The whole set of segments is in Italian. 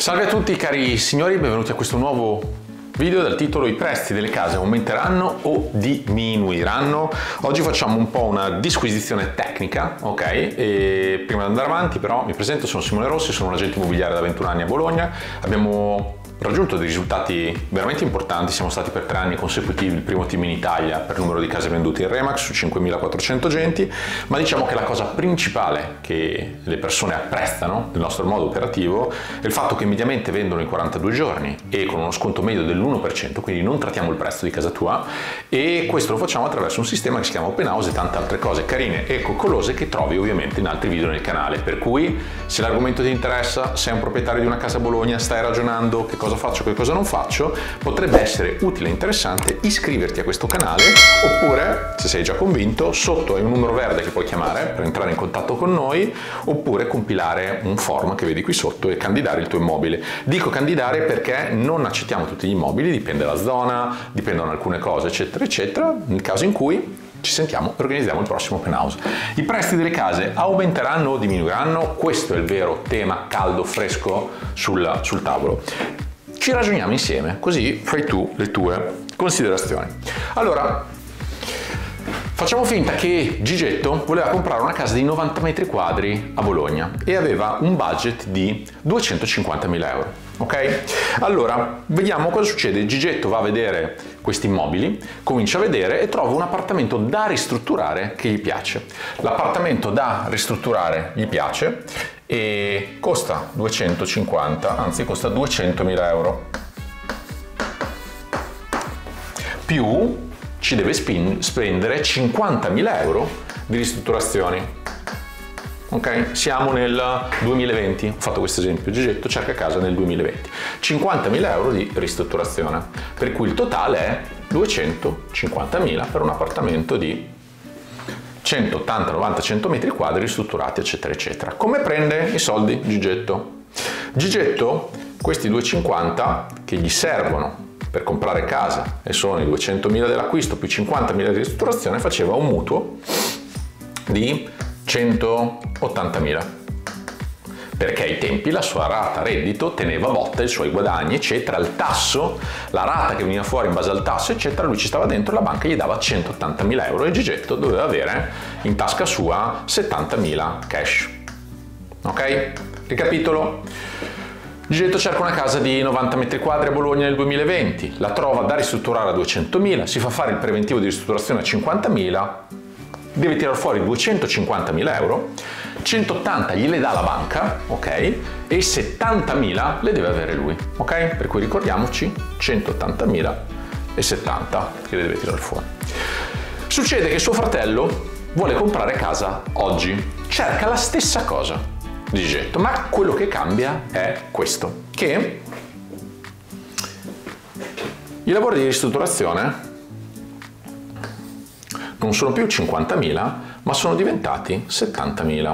Salve a tutti cari signori, benvenuti a questo nuovo video dal titolo I prestiti delle case aumenteranno o diminuiranno? Oggi facciamo un po' una disquisizione tecnica, ok? E prima di andare avanti però mi presento, sono Simone Rossi, sono un agente immobiliare da 21 anni a Bologna. Abbiamo raggiunto dei risultati veramente importanti, siamo stati per 3 anni consecutivi il primo team in Italia per numero di case vendute in Remax su 5.400 agenti, ma diciamo che la cosa principale che le persone apprezzano del nostro modo operativo è il fatto che mediamente vendono in 42 giorni e con uno sconto medio dell'1%, quindi non trattiamo il prezzo di casa tua, e questo lo facciamo attraverso un sistema che si chiama Open House e tante altre cose carine e coccolose che trovi ovviamente in altri video nel canale, per cui se l'argomento ti interessa, sei un proprietario di una casa a Bologna, stai ragionando che cosa faccio, che cosa non faccio, potrebbe essere utile e interessante iscriverti a questo canale, oppure se sei già convinto sotto hai un numero verde che puoi chiamare per entrare in contatto con noi, oppure compilare un form che vedi qui sotto e candidare il tuo immobile. Dico candidare perché non accettiamo tutti gli immobili, dipende dalla zona, dipendono alcune cose eccetera eccetera, nel caso in cui ci sentiamo e organizziamo il prossimo open house. I prestiti delle case aumenteranno o diminuiranno? Questo è il vero tema caldo, fresco sul tavolo. Ci ragioniamo insieme, così fai tu le tue considerazioni. Allora, facciamo finta che Gigetto voleva comprare una casa di 90 metri quadri a Bologna e aveva un budget di 250.000 euro. Ok? Allora, vediamo cosa succede. Gigetto va a vedere questi immobili, comincia a vedere e trova un appartamento da ristrutturare che gli piace. L'appartamento da ristrutturare gli piace e costa 250, anzi costa 200.000 euro. Più ci deve spendere 50.000 euro di ristrutturazioni. Ok? Siamo nel 2020, ho fatto questo esempio, Gigetto cerca casa nel 2020. 50.000 euro di ristrutturazione, per cui il totale è 250.000 per un appartamento di 180, 90, 100 metri quadri ristrutturati, eccetera, eccetera. Come prende i soldi Gigetto? Gigetto, questi 250 che gli servono per comprare casa e sono i 200.000 dell'acquisto più 50.000 di ristrutturazione, faceva un mutuo di 180.000, perché ai tempi la sua rata reddito teneva botta i suoi guadagni eccetera, il tasso, la rata che veniva fuori in base al tasso eccetera, lui ci stava dentro, la banca gli dava 180.000 euro e Gigetto doveva avere in tasca sua 70.000 cash. Ok? Ricapitolo. Gigetto cerca una casa di 90 metri quadri a Bologna nel 2020, la trova da ristrutturare a 200.000, si fa fare il preventivo di ristrutturazione a 50.000, deve tirare fuori 250.000 euro, 180 gliele dà la banca, ok? E 70.000 le deve avere lui, ok? Per cui ricordiamoci 180.000 e 70 che le deve tirare fuori. Succede che suo fratello vuole comprare casa oggi, cerca la stessa cosa di Gigetto, ma quello che cambia è questo, che i lavori di ristrutturazione non sono più 50.000, ma sono diventati 70.000.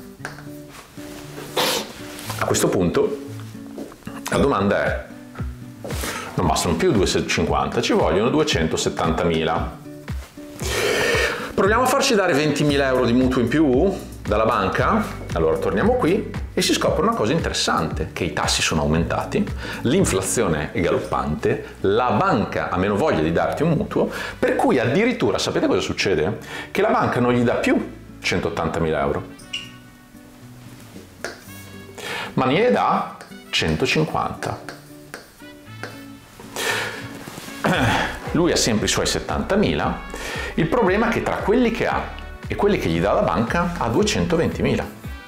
A questo punto la domanda è: non bastano più 250, ci vogliono 270.000. Proviamo a farci dare 20.000 euro di mutuo in più dalla banca? Allora torniamo qui e si scopre una cosa interessante, che i tassi sono aumentati, l'inflazione è galoppante, la banca ha meno voglia di darti un mutuo, per cui addirittura, sapete cosa succede? Che la banca non gli dà più 180.000 euro, ma ne dà 150. Lui ha sempre i suoi 70.000, il problema è che tra quelli che ha e quelli che gli dà la banca ha 220.000.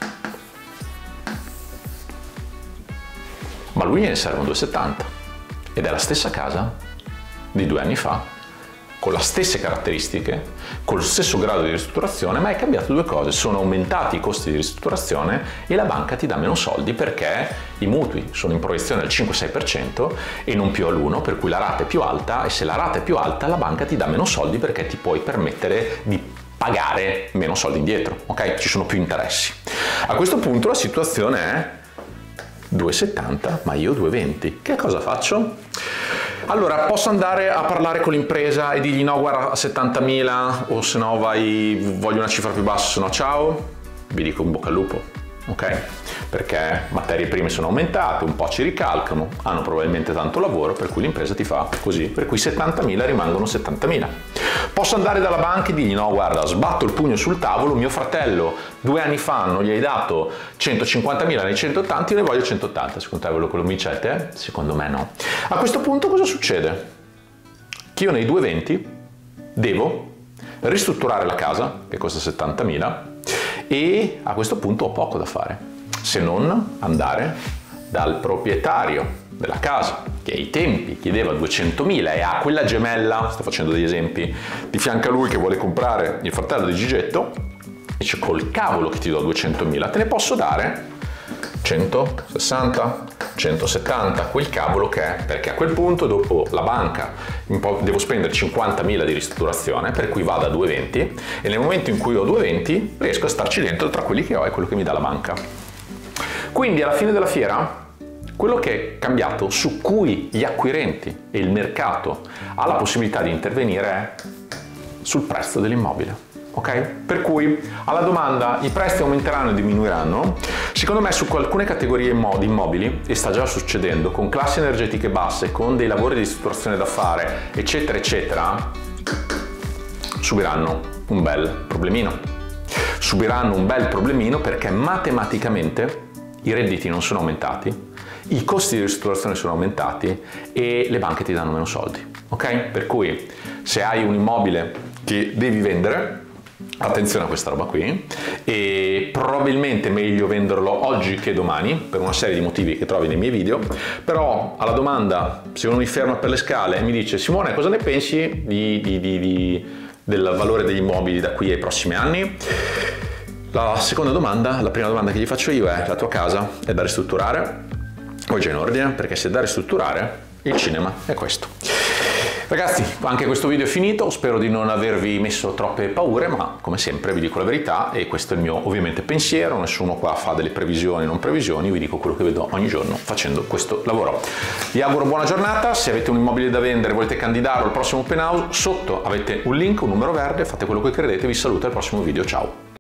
Ma lui gliene servono 270 ed è la stessa casa di 2 anni fa, con le stesse caratteristiche, con lo stesso grado di ristrutturazione, ma è cambiato due cose: sono aumentati i costi di ristrutturazione e la banca ti dà meno soldi perché i mutui sono in proiezione al 5-6% e non più all'1%, per cui la rata è più alta, e se la rata è più alta la banca ti dà meno soldi perché ti puoi permettere di pagare meno soldi indietro, ok? Ci sono più interessi. A questo punto la situazione è 2,70 ma io 2,20. Che cosa faccio? Allora, posso andare a parlare con l'impresa e dirgli no, guarda, a 70.000, o se no voglio una cifra più bassa, se no ciao, vi dico in bocca al lupo, ok? perché materie prime sono aumentate, un po' ci ricalcano, hanno probabilmente tanto lavoro, per cui l'impresa ti fa così, per cui 70.000 rimangono 70.000. Posso andare dalla banca e dirgli no, guarda, sbatto il pugno sul tavolo, mio fratello 2 anni fa non gli hai dato 150.000 nei 180, io ne voglio 180, secondo te quello che mi dicete? Secondo me no. A questo punto cosa succede? Che io nei 220 devo ristrutturare la casa, che costa 70.000, e a questo punto ho poco da fare, se non andare dal proprietario della casa, che ai tempi chiedeva 200.000 e ha quella gemella, sto facendo degli esempi, di fianco a lui che vuole comprare il fratello di Gigetto, e dice col cavolo che ti do 200.000, te ne posso dare 160, 170, quel cavolo che è, perché a quel punto dopo la banca devo spendere 50.000 di ristrutturazione, per cui vado a 220 e nel momento in cui ho 220 riesco a starci dentro tra quelli che ho e quello che mi dà la banca. Quindi alla fine della fiera quello che è cambiato, su cui gli acquirenti e il mercato ha la possibilità di intervenire, è sul prezzo dell'immobile. Ok? Per cui alla domanda i prestiti aumenteranno e diminuiranno, secondo me su alcune categorie di immobili, e sta già succedendo, con classi energetiche basse, con dei lavori di ristrutturazione da fare, eccetera, eccetera, subiranno un bel problemino. Subiranno un bel problemino perché matematicamente i redditi non sono aumentati, i costi di ristrutturazione sono aumentati e le banche ti danno meno soldi. Ok? Per cui se hai un immobile che devi vendere, attenzione a questa roba qui, e probabilmente meglio venderlo oggi che domani per una serie di motivi che trovi nei miei video. Però alla domanda, se uno mi ferma per le scale e mi dice Simone cosa ne pensi del valore degli immobili da qui ai prossimi anni, la prima domanda che gli faccio io è: la tua casa è da ristrutturare? O è già in ordine? Perché se è da ristrutturare, il cinema è questo. Ragazzi, anche questo video è finito, spero di non avervi messo troppe paure, ma come sempre vi dico la verità e questo è il mio ovviamente pensiero, nessuno qua fa delle previsioni o non previsioni, vi dico quello che vedo ogni giorno facendo questo lavoro. Vi auguro buona giornata, se avete un immobile da vendere e volete candidarlo al prossimo open house, sotto avete un link, un numero verde, fate quello che credete, vi saluto al prossimo video, ciao!